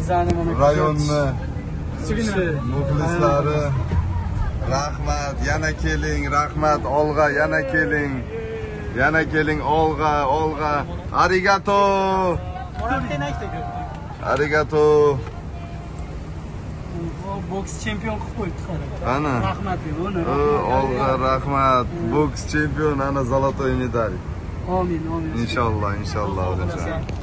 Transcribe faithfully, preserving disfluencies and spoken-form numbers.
bizani mana rayonni Sigina muxlislari. Rahmat, yana keling, rahmat, olg'a, yana keling. Yana keling, olg'a, olg'a. Arigato. Arigato. Boks chempion qilib qo'yibdi. Ana. Rahmat uni. Olg'a, rahmat. Boks chempion, ana zolotoy medal. Amin, amin. İnşallah, inşallah.